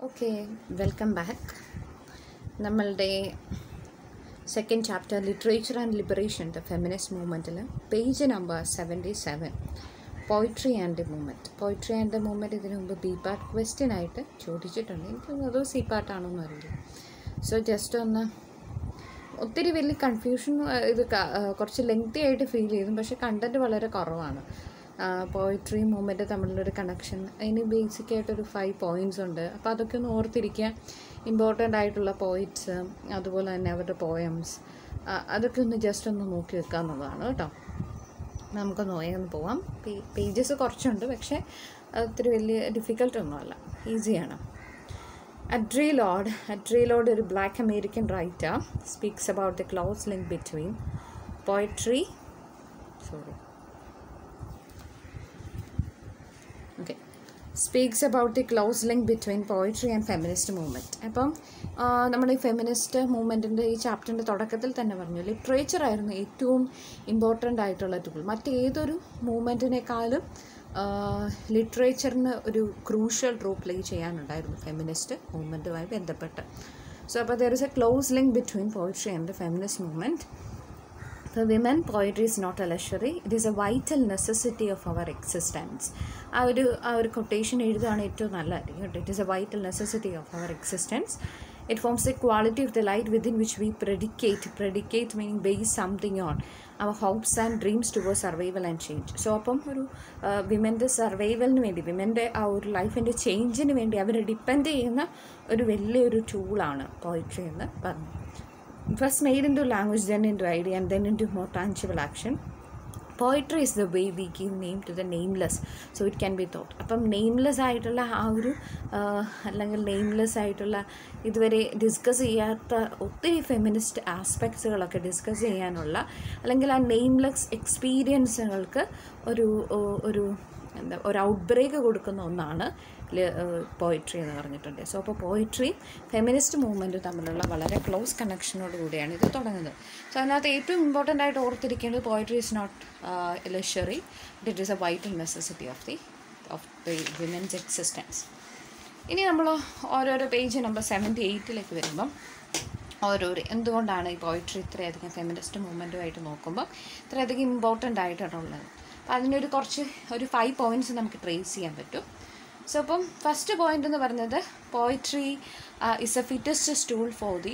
Okay, welcome back. നമ്മളുടെ second chapter literature and liberation the feminist മൂവ്മെൻറ്റിൽ page number 77 poetry and the movement. Poetry and the movement ഇതിനു മുമ്പ് B part question ആയിട്ട് ചോദിച്ചിട്ടുണ്ട്. എനിക്ക് അതോ സി പാർട്ടാണോ എന്ന് അറിയില്ല. സോ ജസ്റ്റ് ഒന്ന് ഒത്തിരി വലിയ കൺഫ്യൂഷൻ, ഇത് കുറച്ച് ലെങ്തി ആയിട്ട് ഫീൽ ചെയ്തു, പക്ഷേ കണ്ടൻറ്റ് വളരെ കുറവാണ്. പോയിട്രി മൂവ്മെൻറ്റ് തമ്മിലുള്ളൊരു കണക്ഷൻ, അതിന് ബേസിക്കായിട്ടൊരു 5 പോയിൻറ്റ്സ് ഉണ്ട്. അപ്പോൾ അതൊക്കെ ഒന്ന് ഓർത്തിരിക്കുക. ഇമ്പോർട്ടൻ്റ് ആയിട്ടുള്ള പോയിറ്റ്സ്, അതുപോലെ തന്നെ അവരുടെ പോയംസ്, അതൊക്കെ ഒന്ന് ജസ്റ്റ് ഒന്ന് നോക്കി വെക്കുക എന്നുള്ളതാണ് കേട്ടോ. നമുക്കൊന്ന് നോയൊന്ന് പോവാം. പേജസ് കുറച്ചുണ്ട്, പക്ഷേ അതൊത്തിരി വലിയ ഡിഫിക്കൽട്ടൊന്നുമല്ല, ഈസിയാണ്. Audre Lorde ഒരു black American writer, speaks about the close link between poetry speaks about the close link between poetry and feminist movement. അപ്പം നമ്മൾ ഈ ഫെമിനിസ്റ്റ് മൂവ്മെൻറ്റിൻ്റെ ഈ ചാപ്റ്ററിൻ്റെ തുടക്കത്തിൽ തന്നെ പറഞ്ഞു, ലിറ്ററേച്ചർ ആയിരുന്നു ഏറ്റവും ഇമ്പോർട്ടൻ്റ് ആയിട്ടുള്ള ടൂൾ. മറ്റേതൊരു മൂവ്മെൻറ്റിനേക്കാളും ലിറ്ററേച്ചറിന് ഒരു ക്രൂഷ്യൽ റോൾ പ്ലേ ചെയ്യാനുണ്ടായിരുന്നു ഫെമിനിസ്റ്റ് മൂവ്മെൻറ്റുമായി ബന്ധപ്പെട്ട്. സോ അപ്പോൾ there is a close link between poetry and the feminist movement. For women, poetry is not a luxury. It is a vital necessity of our existence. ആ ഒരു quotation എഴുതുകയാണ് ഏറ്റവും നല്ലതായിരിക്കും കേട്ടോ. It is a vital necessity of our existence. It forms a quality of the light within which we predicate meaning base something on our hopes and dreams towards survival and change. So അപ്പം ഒരു വിമൻ്റെ സർവൈവലിന് വേണ്ടി, വിമൻ്റെ ആ ഒരു ലൈഫിൻ്റെ ചേഞ്ചിന് വേണ്ടി അവർ depend ചെയ്യുന്ന ഒരു വലിയൊരു ടൂളാണ് പോയിട്രി എന്ന് പറഞ്ഞു. First made into language, then into idea, and then into more tangible action. Poetry is the way we give name to the nameless, so it can be thought. അപ്പം നെയിംലെസ് ആയിട്ടുള്ള ആ ഒരു അല്ലെങ്കിൽ നെയിംലെസ് ആയിട്ടുള്ള ഇതുവരെ discuss ചെയ്യാത്ത ഒത്തിരി feminist ആസ്പെക്ട്സുകളൊക്കെ discuss ചെയ്യാനുള്ള, അല്ലെങ്കിൽ ആ നെയിംലെസ് എക്സ്പീരിയൻസുകൾക്ക് ഒരു ഔട്ട് ബ്രേക്ക് കൊടുക്കുന്ന ഒന്നാണ് പോയിട്രി എന്ന് പറഞ്ഞിട്ടുണ്ട്. സോ അപ്പോൾ പോയിട്രി ഫെമിനിസ്റ്റ് മൂവ്മെൻറ്റ് തമ്മിലുള്ള വളരെ ക്ലോസ് കണക്ഷനോട് കൂടിയാണ് ഇത് തുടങ്ങുന്നത്. സോ അതിനകത്ത് ഏറ്റവും ഇമ്പോർട്ടൻ്റ് ആയിട്ട് ഓർത്തിരിക്കേണ്ടത് poetry is not luxury, it is a vital necessity of the women's existence. ഇനി നമ്മൾ ഓരോരോ പേജ് നമ്പർ 78 വരുമ്പം എന്തുകൊണ്ടാണ് ഈ പോയിട്രി ഇത്രയധികം ഫെമിനിസ്റ്റ് മൂവ്മെൻറ്റുമായിട്ട് നോക്കുമ്പോൾ ഇത്രയധികം ഇമ്പോർട്ടൻ്റ് ആയിട്ടുള്ളത്. അപ്പോൾ അതിനൊരു 5 പോയിൻറ്റ്സ് നമുക്ക് ട്രേസ് ചെയ്യാൻ പറ്റും. സോ അപ്പം ഫസ്റ്റ് പോയിൻ്റ് എന്ന് പറയുന്നത്, poetry is a fittest tool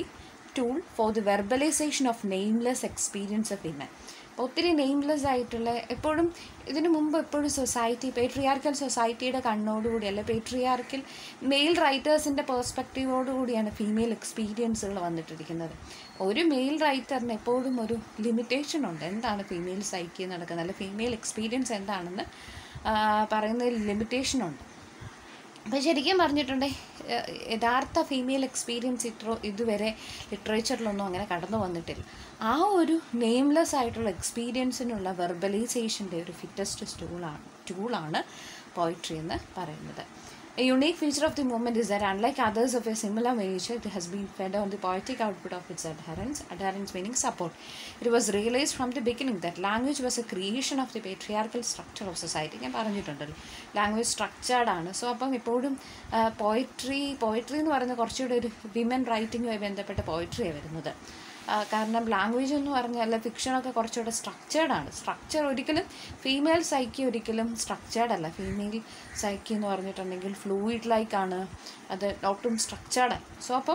for the verbalisation of nameless experience of women. അപ്പോൾ ഒത്തിരി നെയിംലെസ് ആയിട്ടുള്ള, എപ്പോഴും ഇതിനു മുമ്പ് എപ്പോഴും സൊസൈറ്റി, പേട്രിയാർക്കൽ സൊസൈറ്റിയുടെ കണ്ണോടുകൂടി, അല്ലെ പേട്രിയാർക്കൽ മെയിൽ റൈറ്റേഴ്സിൻ്റെ പേഴ്സ്പെക്റ്റീവോടുകൂടിയാണ് ഫീമെയിൽ എക്സ്പീരിയൻസുകൾ വന്നിട്ടിരിക്കുന്നത്. ഒരു മെയിൽ റൈറ്ററിന് എപ്പോഴും ഒരു ലിമിറ്റേഷൻ ഉണ്ട്. എന്താണ് ഫീമെയിൽ സൈക്കി നടക്കുന്നത്, അല്ലെ ഫീമെയിൽ എക്സ്പീരിയൻസ് എന്താണെന്ന് പറയുന്നതിൽ ലിമിറ്റേഷനുണ്ട്. അപ്പോൾ ശരിക്കും പറഞ്ഞിട്ടുണ്ടെങ്കിൽ യഥാർത്ഥ ഫീമെയിൽ എക്സ്പീരിയൻസ് ഇതുവരെ ലിറ്ററേച്ചറിലൊന്നും അങ്ങനെ കടന്നു വന്നിട്ടില്ല. ആ ഒരു നെയിംലെസ് ആയിട്ടുള്ള എക്സ്പീരിയൻസിനുള്ള വെർബലൈസേഷൻ്റെ ഒരു ഫിറ്റസ്റ്റ് ടൂളാണ് പോയിട്രി എന്ന് പറയുന്നത്. A unique feature of the movement is that unlike others of a similar nature, it has been fed on the poetic output of its adherents meaning support. It was realized from the beginning that language was a creation of the patriarchal structure of society. ഞാൻ പറഞ്ഞിട്ടുണ്ടല്ലോ, language structured ആണ്. So അപ്പം എപ്പോഴും poetry എന്ന് പറയുന്നത് കുറച്ചുകൂടി ഒരു women റൈറ്റിങ്ങുമായി ബന്ധപ്പെട്ട പോയിട്രിയാണ് വരുന്നത്. കാരണം ലാംഗ്വേജ് എന്ന് പറഞ്ഞാൽ ഫിക്ഷനൊക്കെ കുറച്ചുകൂടെ സ്ട്രക്ചേർഡാണ്. സ്ട്രക്ചർ ഒരിക്കലും ഫീമെയിൽ സൈക്കി ഒരിക്കലും സ്ട്രക്ചേർഡ് അല്ല. ഫീമെയിൽ സൈക്കി എന്ന് പറഞ്ഞിട്ടുണ്ടെങ്കിൽ ഫ്ലൂയിഡ് ലൈക്കാണ്, അത് ഒട്ടും സ്ട്രക്ചേർഡാണ്. സോ അപ്പം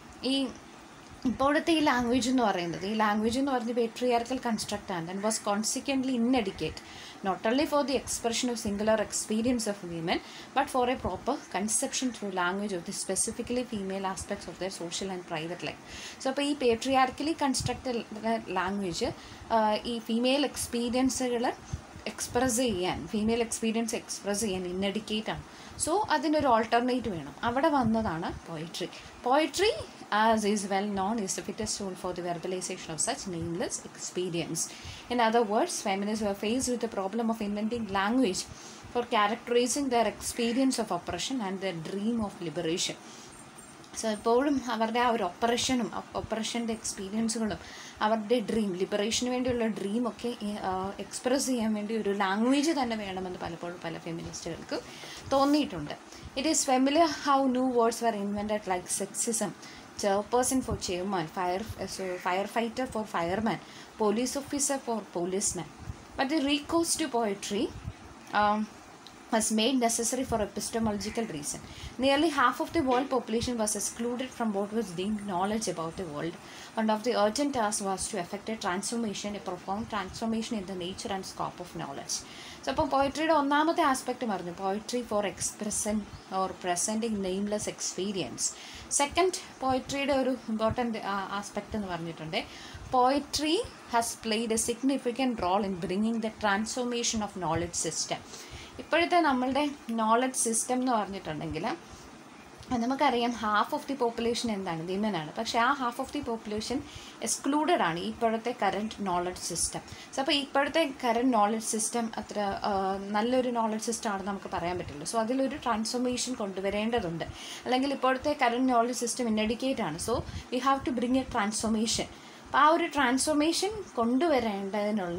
ഇപ്പോഴത്തെ ഈ ലാംഗ്വേജ് എന്ന് പറയുന്നത് patriarchal construct and was consequently inadequate not only for the expression of singular experience of women, but for a proper conception through language of the specifically female aspects of their social and private life. So അപ്പോൾ ഈ patriarchally constructed language ഈ female എക്സ്പീരിയൻസുകൾ express ചെയ്യാൻ inadequate ആണ്. So അതിനൊരു alternate വേണം. അവിടെ വന്നതാണ് poetry as is well known is the fittest tool for the verbalization of such nameless experience. In other words, feminists were faced with the problem of inventing language for characterizing their experience of oppression and their dream of liberation. So എപ്പോഴും അവരുടെ ആ ഒരു ഒപ്പറേഷൻ്റെ എക്സ്പീരിയൻസുകളും അവരുടെ liberation വേണ്ടിയുള്ള ഡ്രീമൊക്കെ express ചെയ്യാൻ വേണ്ടി ഒരു language തന്നെ വേണമെന്ന് പലപ്പോഴും പല ഫെമിനിസ്റ്റുകൾക്ക് തോന്നിയിട്ടുണ്ട്. It is familiar how new words were invented like sexism, chairperson for chairman, firefighter for fireman, police officer for policeman. But the recourse to poetry was made necessary for epistemological reason. Nearly half of the world population was excluded from what was deemed knowledge about the world. One of the urgent tasks was to effect a profound transformation in the nature and scope of knowledge. So, അപ്പോൾ പോയിട്രിയുടെ ഒന്നാമത്തെ aspect പറഞ്ഞു, poetry for presenting nameless experience. Second, പോയിട്രിയുടെ ഒരു important aspect എന്ന് പറഞ്ഞിട്ടുണ്ട്, poetry has played a significant role in bringing the transformation of knowledge system. ഇപ്പോഴത്തെ നമ്മളുടെ knowledge system എന്ന് പറഞ്ഞിട്ടുണ്ടെങ്കിൽ നമുക്കറിയാം ഹാഫ് ഓഫ് ദി പോപ്പുലേഷൻ എന്താണ്, വിമനാണ്. പക്ഷേ ആ half of the population excluded ആണ് ഇപ്പോഴത്തെ കറൻറ്റ് നോളജ് സിസ്റ്റം. സോ അപ്പോൾ ഇപ്പോഴത്തെ കറൻറ്റ് നോളജ് സിസ്റ്റം അത്ര നല്ലൊരു നോളജ് സിസ്റ്റം ആണെന്ന് നമുക്ക് പറയാൻ പറ്റില്ല. സോ അതിലൊരു ട്രാൻസ്ഫോർമേഷൻ കൊണ്ടുവരേണ്ടതുണ്ട്. അല്ലെങ്കിൽ ഇപ്പോഴത്തെ കറൻറ്റ് നോളജ് സിസ്റ്റം ഇന്നെഡ്യൂക്കേറ്റ് ആണ്. So we have to bring a transformation. അപ്പോൾ ആ ഒരു ട്രാൻസ്ഫോർമേഷൻ കൊണ്ടുവരേണ്ടതിനുള്ള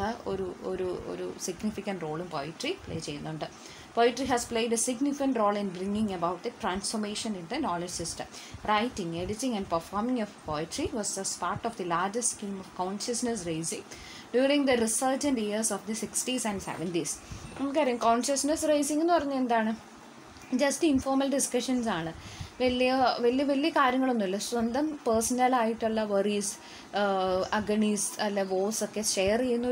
ഒരു സിഗ്നിഫിക്കൻറ്റ് റോളും പോയിട്രി പ്ലേ ചെയ്യുന്നുണ്ട്. Poetry has played a significant role in bringing about the transformation in the knowledge system. Writing, editing and performing of poetry was as part of the largest scheme of consciousness raising during the resurgent years of the 60s and 70s. നമുക്കറിയാം consciousness raising എന്ന് പറഞ്ഞാൽ എന്താണ്, just informal discussions ആണ്. വലിയ കാര്യങ്ങളൊന്നുമില്ല. സ്വന്തം പേഴ്സണലായിട്ടുള്ള worries, അഗണീസ് അല്ല was ഒക്കെ ഷെയർ ചെയ്യുന്ന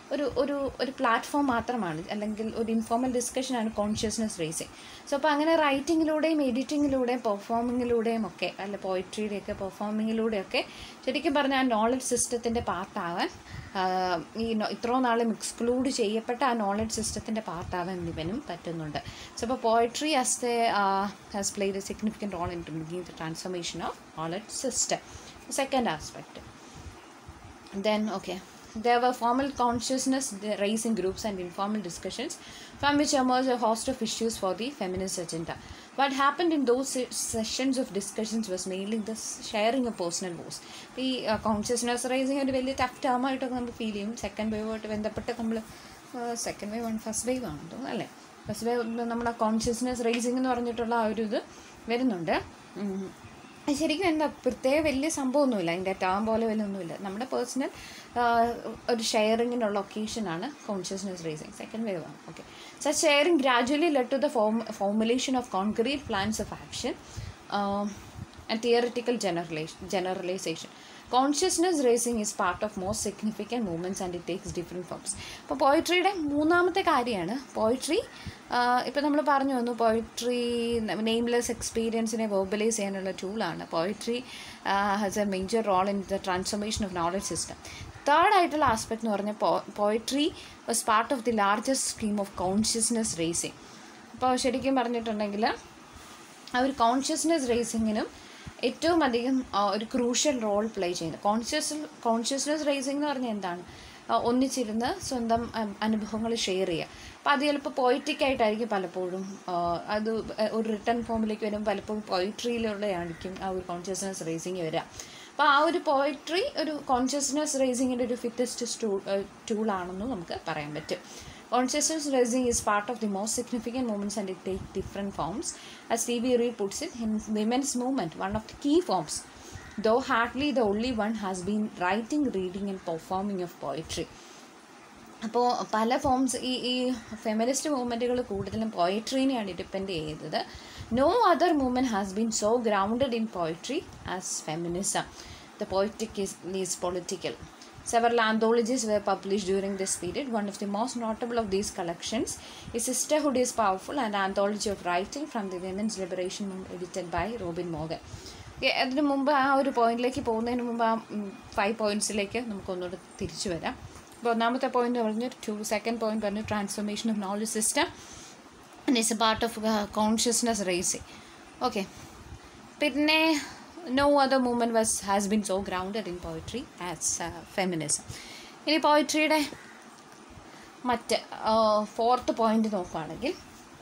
ഒരു പ്ലാറ്റ്ഫോം മാത്രമാണ്, അല്ലെങ്കിൽ ഒരു ഇൻഫോർമൽ ഡിസ്കഷനാണ് കോൺഷ്യസ്നെസ് റേസിംഗ്. സോ അപ്പോൾ അങ്ങനെ റൈറ്റിങ്ങിലൂടെയും എഡിറ്റിങ്ങിലൂടെയും പെർഫോമിങ്ങിലൂടെയും ഒക്കെ, അല്ല പോയിട്രിയുടെയൊക്കെ പെർഫോമിങ്ങിലൂടെയൊക്കെ ശരിക്കും പറഞ്ഞാൽ ആ നോളജ് സിസ്റ്റത്തിൻ്റെ പാർട്ടാവാൻ, ഇത്രയും നാളും എക്സ്ക്ലൂഡ് ചെയ്യപ്പെട്ട ആ നോളജ് സിസ്റ്റത്തിൻ്റെ പാർട്ടാവാൻ ഇവനും പറ്റുന്നുണ്ട്. സോ അപ്പോൾ poetry has played a significant role in bringing the transformation of knowledge system. Second aspect. Then, okay, there were formal consciousness raising groups and informal discussions from which emerged a host of issues for the feminist agenda. What happened in those sessions of discussions was mainly the sharing of personal woes. ഈ consciousness raising ഒരു വലിയ tough ടേമായിട്ടൊക്കെ നമുക്ക് feel ചെയ്യും. Second വേവുമായിട്ട് ബന്ധപ്പെട്ട് നമ്മൾ second wave ആണ്, first wave ആണെന്ന് തോന്നുന്നു അല്ലേ, ഫസ്റ്റ് വേവ് നമ്മുടെ കോൺഷ്യസ്നെസ് റൈസിങ് എന്ന് പറഞ്ഞിട്ടുള്ള ആ ഒരു ഇത് വരുന്നുണ്ട്. ശരിക്കും എന്താ പ്രത്യേക വലിയ സംഭവമൊന്നുമില്ല, അതിൻ്റെ ടേം പോലെ വലിയൊന്നുമില്ല. നമ്മുടെ പേഴ്സണൽ ഒരു ഷെയറിങ്ങിനുള്ള ഒക്കേഷനാണ് കോൺഷ്യസ്നെസ് റേസിങ്. സെക്കൻഡ് വേവ് ആണ്. Okay, such sharing gradually led to the formulation of concrete plans of action and theoretical generalization. Consciousness raising is part of most significant movements and it takes different forms. അപ്പോൾ പോയിട്രിയുടെ മൂന്നാമത്തെ കാര്യമാണ് poetry. ഇപ്പോൾ നമ്മൾ പറഞ്ഞു വന്നു, poetry nameless എക്സ്പീരിയൻസിനെ verbalise ചെയ്യാനുള്ള ടൂളാണ്. Poetry has a major role in the transformation of knowledge system. Third ആയിട്ടുള്ള ആസ്പെക്ട് എന്ന് പറഞ്ഞാൽ poetry was part of the largest scheme of consciousness raising. അപ്പോൾ ശരിക്കും പറഞ്ഞിട്ടുണ്ടെങ്കിൽ ആ ഒരു കോൺഷ്യസ്നെസ് റേസിങ്ങിനും ഏറ്റവും അധികം ഒരു ക്രൂഷ്യൽ റോൾ പ്ലേ ചെയ്യുന്നത് കോൺഷ്യസ്നെസ് റേസിംഗ് എന്ന് പറഞ്ഞാൽ എന്താണ്, ഒന്നിച്ചിരുന്ന് സ്വന്തം അനുഭവങ്ങൾ ഷെയർ ചെയ്യുക. അപ്പോൾ അത് ചിലപ്പോൾ പോയിറ്റിക്കായിട്ടായിരിക്കും പലപ്പോഴും, അത് ഒരു റിട്ടേൺ ഫോമിലേക്ക് വരുമ്പോൾ പലപ്പോഴും പോയിട്രിയിലുള്ളതായിരിക്കും ആ ഒരു കോൺഷ്യസ്നെസ് റേസിങ് വരിക. അപ്പോൾ ആ ഒരു പോയിട്രി ഒരു കോൺഷ്യസ്നെസ് റേസിങ്ങിൻ്റെ ഒരു ഫിറ്റസ്റ്റ് ടൂളാണെന്നും നമുക്ക് പറയാൻ പറ്റും. Consciousness raising is part of the most significant movements and it takes different forms. As T.V. Reid puts it, in women's movement, one of the key forms, though hardly the only one, has been writing, reading and performing of poetry. അപ്പോൾ പല forms ഈ feminist മൂവ്മെൻറ്റുകൾ കൂടുതലും പോയട്രീനെയാണ് depend ചെയ്തത്. No other movement has been so grounded in poetry as feminism. The poetic is political. Several anthologies were published during this period. One of the most notable of these collections is Sisterhood is Powerful, an anthology of writing from the Women's Liberation Movement edited by Robin Morgan. അതിന് മുമ്പ് ആ ഒരു പോയിന്റിലേക്ക് പോകുന്നതിന് മുമ്പ് ആ 5 പോയിന്റ്സിലേക്ക് നമുക്കൊന്നുകൂടെ തിരിച്ചു വരാം. അപ്പോൾ ഒന്നാമത്തെ പോയിന്റ് പറഞ്ഞു, സെക്കൻഡ് പോയിന്റ് പറഞ്ഞു transformation of knowledge system and it's a part of consciousness raising. Okay, പിന്നെ no other movement has been so grounded in poetry as feminism. ഇനി പോയിട്രിയുടെ മറ്റ് ഫോർത്ത് പോയിന്റ് നോക്കുകയാണെങ്കിൽ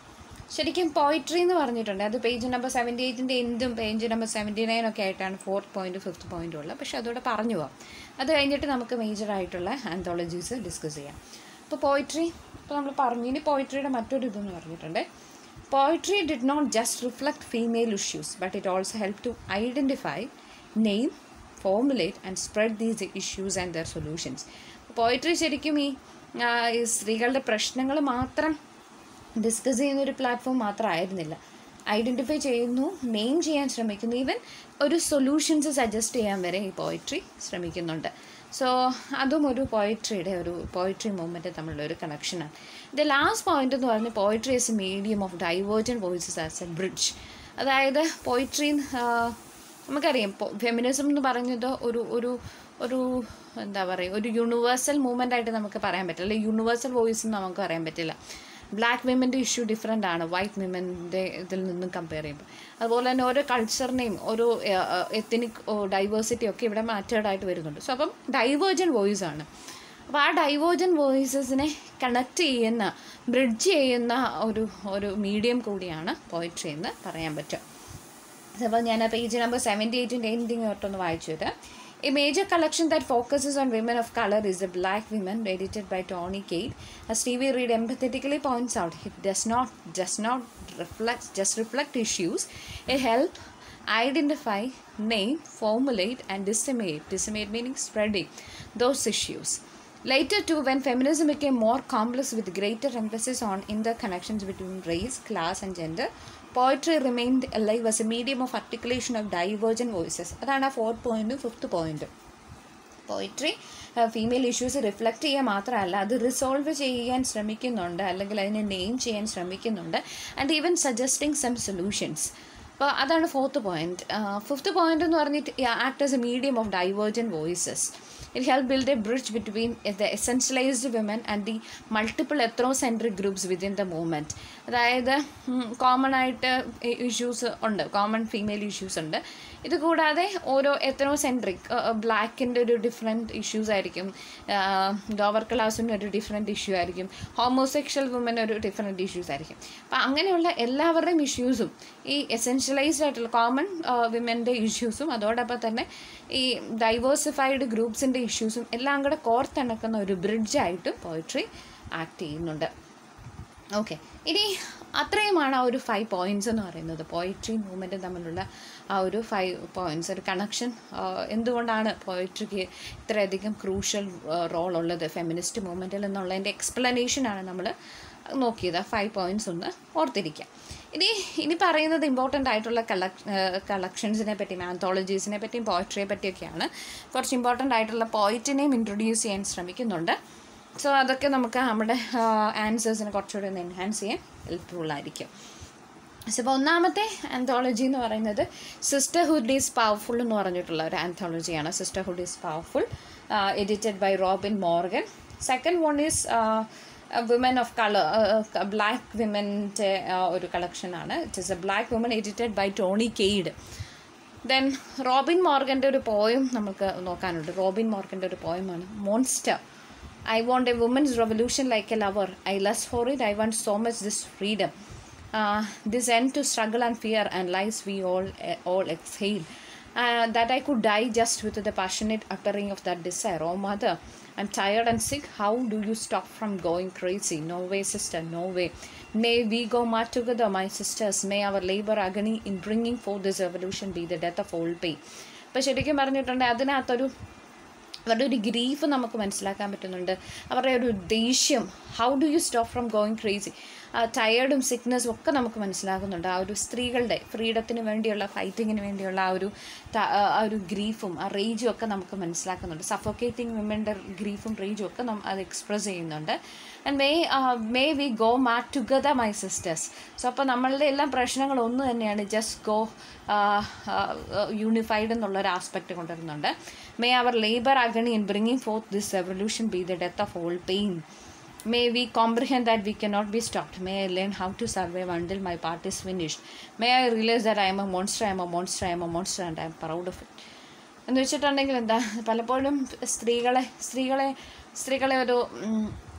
ശരിക്കും പോയിട്രി എന്ന് പറഞ്ഞിട്ടുണ്ട്, അത് പേജ് നമ്പർ 78 എൻഡും പേജ് നമ്പർ 79 ഒക്കെ ആയിട്ടാണ് 4th പോയിന്റ് 5th പോയിന്റും ഉള്ളത്. പക്ഷെ അതോടെ പറഞ്ഞു പോവാം. അത് കഴിഞ്ഞിട്ട് നമുക്ക് മേജറായിട്ടുള്ള ആന്തോളജീസ് ഡിസ്കസ് ചെയ്യാം. അപ്പോൾ പോയിട്രി ഇപ്പോൾ നമ്മൾ പറഞ്ഞു. ഇനി പോയിട്രിയുടെ മറ്റൊരു ഇതെന്ന് പറഞ്ഞിട്ടുണ്ട്, poetry did not just reflect female issues but it also help to identify, name, formulate and spread these issues and their solutions. Poetry ശരിക്കും ഈ സ്ത്രീകളുടെ പ്രശ്നങ്ങൾ മാത്രം ഡിസ്കസ് ചെയ്യുന്നൊരു പ്ലാറ്റ്ഫോം മാത്രമായിരുന്നില്ല. ഐഡൻറ്റിഫൈ ചെയ്യുന്നു, നെയിം ചെയ്യാൻ ശ്രമിക്കുന്നു, ഈവൻ ഒരു സൊല്യൂഷൻസ് സജസ്റ്റ് ചെയ്യാൻ വരെ ഈ പോയിട്രി ശ്രമിക്കുന്നുണ്ട്. സോ അതും ഒരു പോയിട്രി മൂവ്മെൻറ്റ് തമ്മിലുള്ള ഒരു കണക്ഷനാണ്. ദ ലാസ്റ്റ് പോയിന്റ് എന്ന് പറഞ്ഞാൽ poetry is a medium of divergent voices as a bridge. അതായത് പോയിട്രി നമുക്കറിയാം, ഫെമിനിസം എന്ന് പറയുന്നത് ഒരു എന്താ പറയുക, ഒരു യൂണിവേഴ്സൽ മൂവ്മെൻ്റ് ആയിട്ട് നമുക്ക് പറയാൻ പറ്റില്ല, അല്ലെങ്കിൽ യൂണിവേഴ്സൽ വോയിസ് എന്ന് നമുക്ക് പറയാൻ പറ്റില്ല. ബ്ലാക്ക് വിമൻ്റെ ഇഷ്യൂ ഡിഫറെൻ്റ് ആണ് വൈറ്റ് വിമൻ്റെ ഇതിൽ നിന്നും കമ്പയർ ചെയ്യുമ്പോൾ. അതുപോലെ തന്നെ ഓരോ കൾച്ചറിനെയും ഓരോ എത്തനിക് ഡൈവേഴ്സിറ്റി ഒക്കെ ഇവിടെ മാറ്റേഡ് ആയിട്ട് വരുന്നുണ്ട്. സോ അപ്പം ഡൈവേർജൻറ്റ് വോയിസ് ആണ്. അപ്പോൾ ആ ഡൈവേർജൻറ്റ് വോയിസസിനെ കണക്ട് ചെയ്യുന്ന, ബ്രിഡ്ജ് ചെയ്യുന്ന ഒരു മീഡിയം കൂടിയാണ് പോയിട്രി എന്ന് പറയാൻ പറ്റും. അപ്പോൾ ഞാൻ പേജ് നമ്പർ 78 എൻഡിങ് തൊട്ടൊന്ന് വായിച്ചു തരാം. A major collection that focuses on women of color is The Black Women, edited by Toni Cade. As Stevie Reid empathetically points out, it does not reflect issues. It helps identify, name, formulate, and disseminate. Disseminate meaning spreading those issues. Later too, when feminism became more complex with greater emphasis on interconnections between race, class, and gender, poetry remained alive as a medium of articulation of divergent voices. അതാണ് 4th പോയിന്റും 5th പോയിന്റും. Poetry female issues reflect ചെയ്യാൻ മാത്രമല്ല, അത് resolve ചെയ്യാൻ ശ്രമിക്കുന്നുണ്ട്, അല്ലെങ്കിൽ അതിനെ നെയിം ചെയ്യാൻ ശ്രമിക്കുന്നുണ്ട്, and even suggesting some solutions. അപ്പോൾ അതാണ് 4th പോയിന്റ്. 5th പോയിന്റ് എന്ന് പറഞ്ഞിട്ട് act as a medium of divergent voices. It helped build a bridge between the essentialized women and the multiple ethnocentric groups within the movement. അതായത് common ആയിട്ട് issues ഉണ്ട്, common female issues ഉണ്ട്. ഇത് കൂടാതെ ഓരോ ethnocentric, ബ്ലാക്കിൻ്റെ ഒരു ഡിഫറെൻറ്റ് ഇഷ്യൂസ് ആയിരിക്കും, lower ക്ലാസ്സിന് ഒരു ഡിഫറെൻറ്റ് ഇഷ്യൂ ആയിരിക്കും, ഹോമോസെക്ഷൽ വുമൻ ഒരു ഡിഫറെൻറ്റ് ഇഷ്യൂസ് ആയിരിക്കും. അപ്പോൾ അങ്ങനെയുള്ള എല്ലാവരുടെയും ഇഷ്യൂസും, ഈ എസെൻഷ്യലൈസ്ഡ് ആയിട്ടുള്ള കോമൺ വിമൻ്റെ ഇഷ്യൂസും, അതോടൊപ്പം തന്നെ ഈ ഡൈവേഴ്സിഫൈഡ് ഗ്രൂപ്പ്സിൻ്റെ ഇഷ്യൂസും എല്ലാം കൂടെ കോർത്തിണക്കുന്ന ഒരു ബ്രിഡ്ജായിട്ട് പോയിട്രി ആക്ട് ചെയ്യുന്നുണ്ട്. ഓക്കെ, ഇനി അത്രയുമാണ് ആ ഒരു 5 പോയിൻറ്റ്സ് എന്ന് പറയുന്നത്. പോയിട്രി മൂവ്മെൻറ്റും തമ്മിലുള്ള ആ ഒരു 5 പോയിൻറ്റ്സ്, ഒരു കണക്ഷൻ. എന്തുകൊണ്ടാണ് പോയിട്രിക്ക് ഇത്രയധികം ക്രൂഷ്യൽ റോൾ ഉള്ളത് ഫെമിനിസ്റ്റ് മൂവ്മെൻറ്റിൽ എന്നുള്ളതിൻ്റെ എക്സ്പ്ലനേഷനാണ് നമ്മൾ നോക്കിയത്. 5 പോയിൻറ്റ്സ് ഒന്ന് ഓർത്തിരിക്കാം. ഇനി പറയുന്നത് ഇമ്പോർട്ടൻ്റ് ആയിട്ടുള്ള കളക്ഷൻസിനെ പറ്റിയും ആന്തോളജീസിനെ പറ്റിയും പോയിട്രിയെ പറ്റിയൊക്കെയാണ്. കുറച്ച് ഇമ്പോർട്ടൻ്റ് ആയിട്ടുള്ള പോയിറ്റിനെയും ഇൻട്രൊഡ്യൂസ് ചെയ്യാൻ ശ്രമിക്കുന്നുണ്ട്. സോ അതൊക്കെ നമുക്ക് നമ്മുടെ ആൻസേഴ്സിനെ കുറച്ചുകൂടി ഒന്ന് എൻഹാൻസ് ചെയ്യാൻ ഹെൽപ്ഫുള്ളായിരിക്കും. സോ ഇപ്പോൾ ഒന്നാമത്തെ ആന്തോളജി എന്ന് പറയുന്നത് സിസ്റ്റർഹുഡ് ഈസ് പവർഫുൾ എന്ന് പറഞ്ഞിട്ടുള്ള ഒരു ആന്തോളജിയാണ്. Sisterhood is powerful, edited by Robin Morgan. Second one is women of colour, black വിമൻ്റെ ഒരു കളക്ഷനാണ്. It is a black women edited by Toni Cade. Then Robin മോർഗൻ്റെ ഒരു പോയം നമുക്ക് നോക്കാനുണ്ട്. റോബിൻ മോർഗൻ്റെ ഒരു പോയമാണ് monster. I want a woman's revolution like a lover. I lust for it. I want so much this freedom. This end to struggle and fear and lies we all exhale. That I could die just with the passionate uttering of that desire. Oh mother, I'm tired and sick. How do you stop from going crazy? No way, sister, no way. May we go mad together, my sisters. May our labor agony in bringing forth this revolution be the death of all pain. അപ്പോൾ ശരിക്കും പറഞ്ഞിട്ടുണ്ട് അതിനകത്തൊരു അവരുടെ ഒരു grief നമുക്ക് മനസ്സിലാക്കാൻ പറ്റുന്നുണ്ട്, അവരുടെ ഒരു ദേഷ്യം. How do you stop from going crazy, ടയേർഡും സിക്നെസ്സും ഒക്കെ നമുക്ക് മനസ്സിലാക്കുന്നുണ്ട്. ആ ഒരു സ്ത്രീകളുടെ ഫ്രീഡത്തിന് വേണ്ടിയുള്ള ഫൈറ്റിങ്ങിന് വേണ്ടിയുള്ള ആ ഒരു ഗ്രീഫും ആ റേജും ഒക്കെ നമുക്ക് മനസ്സിലാക്കുന്നുണ്ട്. സഫോക്കേറ്റിംഗ് വിമൻ്റെ ഗ്രീഫും റേജും ഒക്കെ അത് എക്സ്പ്രസ് ചെയ്യുന്നുണ്ട്. And may we go mad together my sisters. So അപ്പോൾ നമ്മളുടെ എല്ലാം പ്രശ്നങ്ങൾ ഒന്ന് തന്നെയാണ്, ജസ്റ്റ് ഗോ യൂണിഫൈഡ് എന്നുള്ളൊരു ആസ്പെക്റ്റ് കൊണ്ടുവരുന്നുണ്ട്. May our labour agony in bringing forth this revolution be the death of all pain. May we comprehend that we cannot be stopped. May I learn how to survive until my part is finished. May I realize that I am a monster, I am a monster, I am a monster and I am proud of it. എന്ന് വെച്ചിട്ടുണ്ടെങ്കിൽ എന്താ, പലപ്പോഴും സ്ത്രീകളെ ഒരു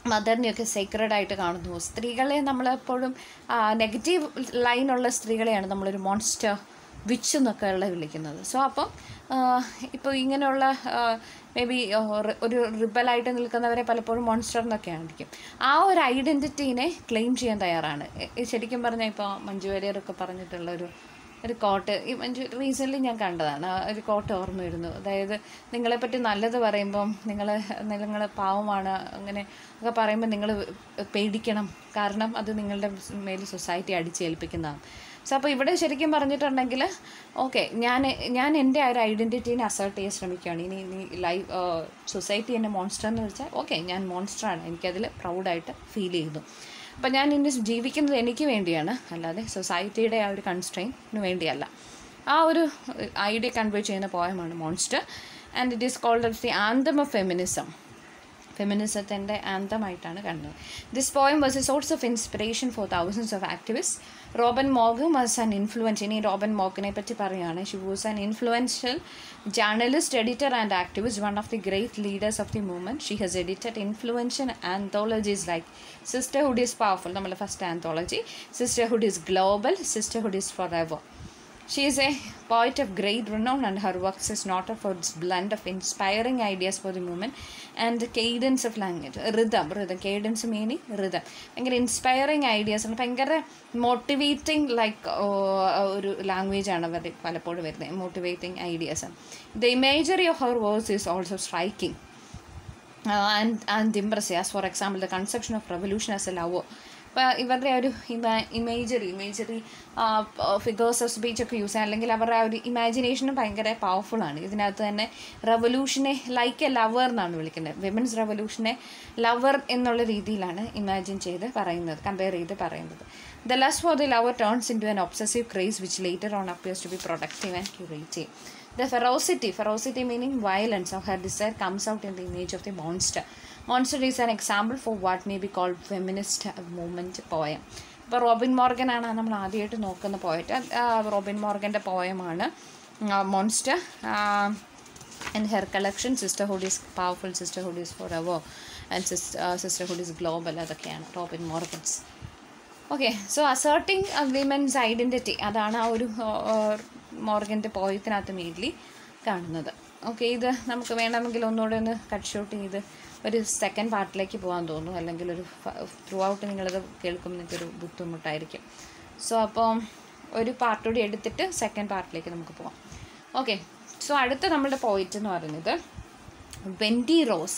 മദറിനെയൊക്കെ Sacred ആയിട്ട് കാണുന്നു. സ്ത്രീകളെ നമ്മളെപ്പോഴും നെഗറ്റീവ് ലൈനുള്ള സ്ത്രീകളെയാണ് നമ്മളൊരു മോൺസ്റ്റർ, വിച്ച് എന്നൊക്കെയുള്ള വിളിക്കുന്നത്. സോ അപ്പം ഇപ്പോൾ ഇങ്ങനെയുള്ള മേ ബി ഒരു റിബലായിട്ട് നിൽക്കുന്നവരെ പലപ്പോഴും മോൺസ്റ്റർ എന്നൊക്കെ ആയിരിക്കും. ആ ഒരു ഐഡൻറ്റിറ്റീനെ ക്ലെയിം ചെയ്യാൻ തയ്യാറാണ്. ശരിക്കും പറഞ്ഞാൽ ഇപ്പോൾ മഞ്ജു വാര്യരൊക്കെ പറഞ്ഞിട്ടുള്ള ഒരു കോട്ട് ഈ റീസെൻ്റ്ലി ഞാൻ കണ്ടതാണ്. ഒരു കോട്ട് ഓർമ്മ വരുന്നു. അതായത് നിങ്ങളെപ്പറ്റി നല്ലത് പറയുമ്പം നിങ്ങൾ പാവമാണ് അങ്ങനെ ഒക്കെ പറയുമ്പോൾ നിങ്ങൾ പേടിക്കണം, കാരണം അത് നിങ്ങളുടെ മേൽ സൊസൈറ്റി അടിച്ചേൽപ്പിക്കുന്നതാണ്. സോ അപ്പോൾ ഇവിടെ ശരിക്കും പറഞ്ഞിട്ടുണ്ടെങ്കിൽ ഓക്കെ, ഞാൻ എൻ്റെ ആ ഒരു ഐഡൻറ്റിറ്റീനെ അസേർട്ട് ചെയ്യാൻ ശ്രമിക്കുകയാണ്. ഇനി സൊസൈറ്റി എന്നെ മോൺസ്റ്റർ എന്ന് വെച്ചാൽ ഓക്കെ, ഞാൻ മോൺസ്റ്ററാണ്, എനിക്കതിൽ പ്രൗഡായിട്ട് ഫീൽ ചെയ്യുന്നു. അപ്പം ഞാൻ ഇനി ജീവിക്കുന്നത് എനിക്ക് വേണ്ടിയാണ്, അല്ലാതെ സൊസൈറ്റിയുടെ ആ ഒരു കൺസ്ട്രെയിന് വേണ്ടിയല്ല. ആ ഒരു ഐഡിയ കൺവേ ചെയ്യുന്ന പോയമാണ് monster. And it is called the anthem of feminism. ഫെമിനിസത്തിൻ്റെ ആന്തമായിട്ടാണ് കണ്ടത്. This poem was a source of inspiration for thousands of activist. Robin Morgan was an influence. ഇനി റോബൻ മോഗിനെ പറ്റി പറയുകയാണ്. She was an influential journalist, editor and activist, one of the great leaders of the movement. She has edited influential anthologies like Sisterhood is Powerful, നമ്മുടെ first anthology, Sisterhood is Global, Sisterhood is Forever. She is a poet of great renown and her works is noted for its blend of inspiring ideas for the movement and the cadence of language. Rhythm, cadence meaning rhythm. ഭയങ്കര inspiring ideas ആണ്, ഭയങ്കര motivating like ഒരു language ആണ് അവർ പലപ്പോഴും വരുന്നത്, motivating ideas ആണ്. The imagery of her words is also striking and impressive. As for example, the conception of revolution as a lover. ഇപ്പോൾ ഇവരുടെ ഒരു ഇമേജറി ഫിഗേഴ്സ് ഓഫ് സ്പീച്ചൊക്കെ യൂസ് ചെയ്യാൻ, അല്ലെങ്കിൽ അവരുടെ ആ ഒരു ഇമാജിനേഷനും ഭയങ്കര പവർഫുള്ളാണ്. ഇതിനകത്ത് തന്നെ റവല്യൂഷനെ ലൈക്ക് എ ലവർ എന്നാണ് വിളിക്കുന്നത്. വിമൻസ് റവല്യൂഷനെ ലവർ എന്നുള്ള രീതിയിലാണ് ഇമാജിൻ ചെയ്ത് പറയുന്നത്, കമ്പയർ ചെയ്ത് പറയുന്നത്. The lust for the lover turns into an obsessive craze which later on appears to be productive and curative. The ferocity meaning violence of her desire comes out in the image of the monster. Monster is an example for what may be called feminist movement poem. ഇപ്പോൾ Robin Morgan ആണ് നമ്മൾ ആദ്യമായിട്ട് നോക്കുന്ന poet. Robin മോർഗൻ്റെ പോയമാണ് monster. In her collection, Sisterhood is Powerful, Sisterhood is Forever and Sisterhood is Global. അതൊക്കെയാണ് Robin Morgan's. Okay, so asserting women's identity, അതാണ് ആ ഒരു മോർഗൻ്റെ പോയത്തിനകത്ത് മെയിൻലി കാണുന്നത്. ഓക്കെ, ഇത് നമുക്ക് വേണമെങ്കിൽ ഒന്നുകൂടെ ഒന്ന് കട്ട് ഷോട്ട് ചെയ്ത് ഒരു സെക്കൻഡ് പാർട്ടിലേക്ക് പോകാൻ തോന്നുന്നു, അല്ലെങ്കിൽ ഒരു ത്രൂ ഔട്ട് നിങ്ങളത് കേൾക്കുമ്പോൾ നിങ്ങൾക്കൊരു ബുദ്ധിമുട്ടായിരിക്കും. സോ അപ്പം ഒരു പാർട്ടൂടി എടുത്തിട്ട് സെക്കൻഡ് പാർട്ടിലേക്ക് നമുക്ക് പോകാം. ഓക്കെ, സോ അടുത്ത നമ്മളുടെ പോയിറ്റ് എന്ന് പറയുന്നത് വെൻഡി റോസ്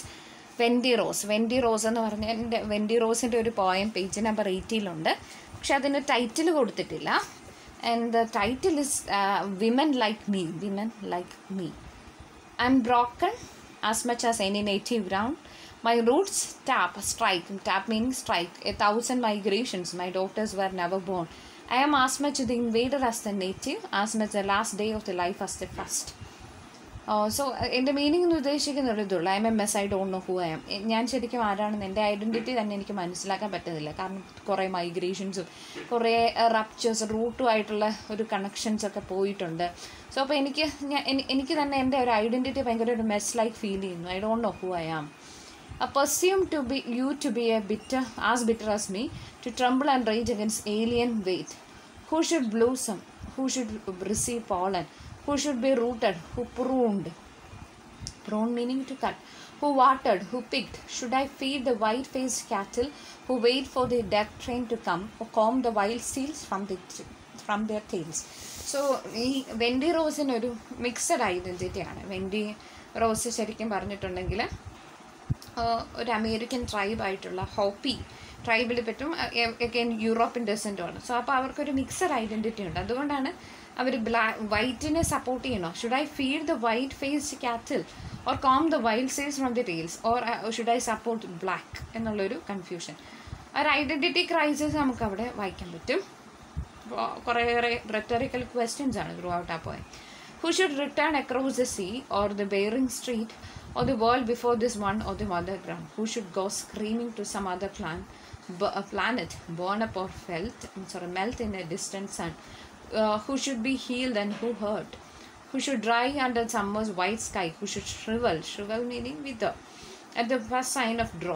എന്ന് പറഞ്ഞാൽ എൻ്റെ വെൻഡി റോസിൻ്റെ ഒരു പോയം പേജ് നമ്പർ 80 പക്ഷെ അതിന് ടൈറ്റിൽ കൊടുത്തിട്ടില്ല. And the title is women like me. I am broken as much as any native ground. My roots strike, meaning strike. 1,000 migrations, my daughters were never born. I am as much the invader as the native, as much the last day of the life as the first. So എൻ്റെ meaning എന്ന് ഉദ്ദേശിക്കുന്നത് ഇതുള്ളൂ. I am a mess, I don't know who I am. ഞാൻ ശരിക്കും ആരാണെന്ന് എൻ്റെ identity തന്നെ എനിക്ക് മനസ്സിലാക്കാൻ പറ്റുന്നില്ല. കാരണം കുറേ മൈഗ്രേഷൻസും കുറേ റപ്ചേഴ്സ് റൂട്ടുമായിട്ടുള്ള ഒരു കണക്ഷൻസൊക്കെ പോയിട്ടുണ്ട്. സോ അപ്പോൾ എനിക്ക് തന്നെ എൻ്റെ ഒരു ഐഡൻറ്റിറ്റി ഭയങ്കര ഒരു മെസ് ലൈക്ക് ഫീൽ ചെയ്യുന്നു. I don't know who I am. Presume to be you to be as bitter as me, to tremble and rage against alien weight. Who should blossom? Who should receive pollen? Who should be rooted? Who pruned meaning to cut. Who watered? Who picked? Should I feed the white-faced cattle who wait for the death train to come, or comb the wild seals from their tails? So ഈ Wendy റോസിനൊരു mixed ഐഡൻറ്റിറ്റിയാണ്. Wendy Rose ശരിക്കും പറഞ്ഞിട്ടുണ്ടെങ്കിൽ ഒരു American ട്രൈബായിട്ടുള്ള ഹോപ്പി ട്രൈബിൽ പറ്റും, again European ഡെസൻറ്റുമാണ്. So അപ്പോൾ അവർക്കൊരു മിക്സഡ് ഐഡൻറ്റിറ്റി ഉണ്ട്. അതുകൊണ്ടാണ് അവർ വൈറ്റിനെ സപ്പോർട്ട് ചെയ്യണോ, should I feed the white faced cattle or comb the wild sails from the tails, or should I support black എന്നുള്ളൊരു കൺഫ്യൂഷൻ, ഒരു ഐഡൻറ്റിറ്റി ക്രൈസിസ് നമുക്കവിടെ വായിക്കാൻ പറ്റും. കുറേയേറെ റെറ്ററിക്കൽ ക്വസ്റ്റ്യൻസ് ആണ് ത്രൂ ഔട്ട് ആ പോയം. Who should return across the sea or the Bering Strait or the world before this one or the mother ground? Who should go screaming to some other planet, born up or melt in a distant sun? Who should be healed and who hurt? Who should dry under summer's white sky? Who should shrivel meaning wither, at the first sign of drought?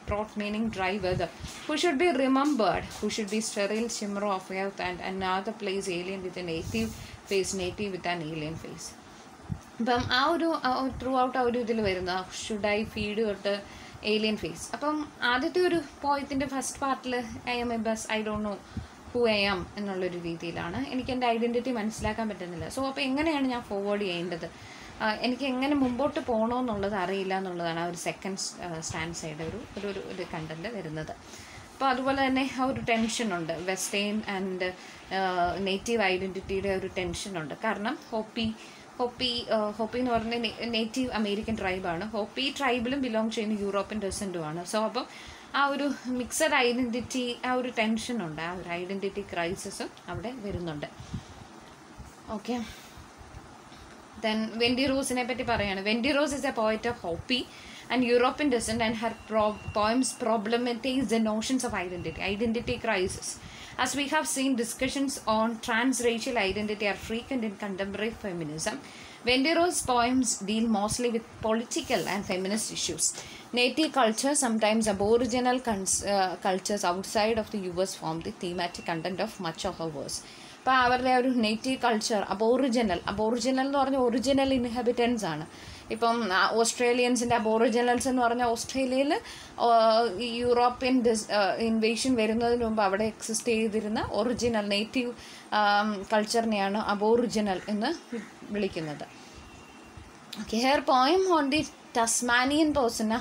brought meaning dry weather. Who should be remembered? Who should be sterile shimmer of earth and another place alien with a native face, native with an alien face. അപ്പം ആ ഒരു through out ആ ഒരു ഇതിൽ വരുന്ന should I feed തൊട്ട് alien face. അപ്പം ആദ്യത്തെ ഒരു പോയത്തിൻ്റെ ഫസ്റ്റ് പാർട്ടിൽ I am a bus, I don't know who I am എന്നുള്ളൊരു രീതിയിലാണ്. എനിക്ക് എൻ്റെ ഐഡൻറ്റിറ്റി മനസ്സിലാക്കാൻ പറ്റുന്നില്ല. സോ അപ്പോൾ എങ്ങനെയാണ് ഞാൻ ഫോർവേഡ് ചെയ്യേണ്ടത്, എനിക്ക് എങ്ങനെ മുമ്പോട്ട് പോകണമെന്നുള്ളത് അറിയില്ല എന്നുള്ളതാണ് ആ ഒരു സെക്കൻഡ് സ്റ്റാൻസയുടെ ഒരു കണ്ടന്റ് വരുന്നത്. അപ്പോൾ അതുപോലെ തന്നെ ആ ഒരു ടെൻഷനുണ്ട്, വെസ്റ്റേൺ ആൻഡ് നേറ്റീവ് ഐഡൻറ്റിറ്റിയുടെ ഒരു ടെൻഷനുണ്ട്. കാരണം ഹോപ്പി എന്ന് പറഞ്ഞ നേറ്റീവ് അമേരിക്കൻ ട്രൈബാണ്. ഹോപ്പി ട്രൈബിലും ബിലോങ് ചെയ്യുന്ന യൂറോപ്യൻ ഡെസൻറ്റുമാണ്. സോ അപ്പം ആ ഒരു മിക്സഡ് ഐഡൻറ്റിറ്റി, ആ ഒരു ടെൻഷനുണ്ട്, ആ ഒരു ഐഡൻറ്റിറ്റി ക്രൈസിസും അവിടെ വരുന്നുണ്ട്. ഓക്കെ, ദെൻ വെൻഡി റോസിനെ പറ്റി പറയുകയാണ്. Wendy Rose is a poet of Hopi and European descent, and her poems problematize the notions of identity crisis. As we have seen, discussions on transracial identity are frequent in contemporary feminism. Wendy Rose's poems deal mostly with political and feminist issues. Native culture, sometimes aboriginal cultures outside of the US, form the thematic content of much of her verse. അപ്പോൾ അവരുടെ ഒരു native culture, aboriginal എന്ന് പറഞ്ഞാൽ original inhabitants ആണ്. ഇപ്പം ഓസ്ട്രേലിയൻസിൻ്റെ aboriginals എന്ന് പറഞ്ഞാൽ ഓസ്ട്രേലിയയിൽ യൂറോപ്യൻ ഇൻവേഷൻ വരുന്നതിന് മുമ്പ് അവിടെ എക്സിസ്റ്റ് ചെയ്തിരുന്ന ഒറിജിനൽ നേറ്റീവ് കൾച്ചറിനെയാണ് അബോറിജിനൽ എന്ന് വിളിക്കുന്നത്. Okay, her poem on the Tasmanian persona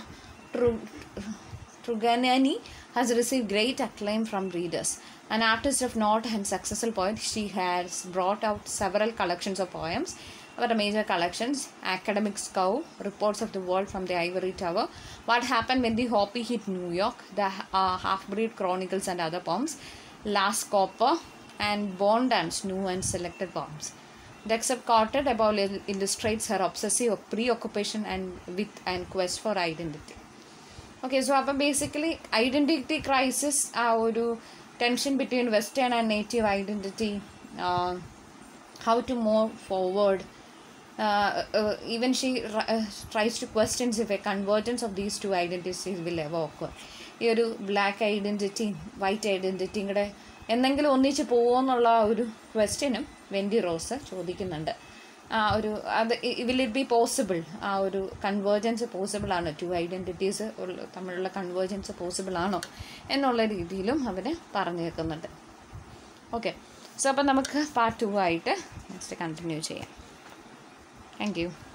Truganani has received great acclaim from readers. An artist of note and successful poet, she has brought out several collections of poems. Our major collections: Academics Cow, Reports of the World from the Ivory Tower, What Happened When the Hopi Hit New York, The Half-Breed Chronicles and Other Poems, Last Copper, and Bond Dance, New and Selected Poems. The excerpt quoted above illustrates her obsessive preoccupation and quest for identity. Okay, so അപ്പം basically identity crisis, ആ ഒരു tension between western and native identity, how to move forward, even she tries to question if a convergence of these two identities will ever occur. ഈ ഒരു black ഐഡൻറ്റിറ്റിയും white ഐഡൻറ്റിറ്റിയും കൂടെ എന്തെങ്കിലും ഒന്നിച്ച് പോകുമെന്നുള്ള ഒരു ക്വസ്റ്റ്യനും വെൻഡി റോസ് ചോദിക്കുന്നുണ്ട്. വിൽ ഇറ്റ് ബി പോസിബിൾ, ആ ഒരു കൺവേർജൻസ് പോസിബിൾ ആണ്, ടു ഐഡൻറ്റിറ്റീസ് തമ്മിലുള്ള കൺവേർജൻസ് പോസിബിൾ ആണോ എന്നുള്ള രീതിയിലും അവർ പറഞ്ഞേക്കുന്നുണ്ട്. ഓക്കെ, സോ അപ്പം നമുക്ക് പാർട്ട് 2 ആയിട്ട് നെക്സ്റ്റ് കണ്ടിന്യൂ ചെയ്യാം. Thank U.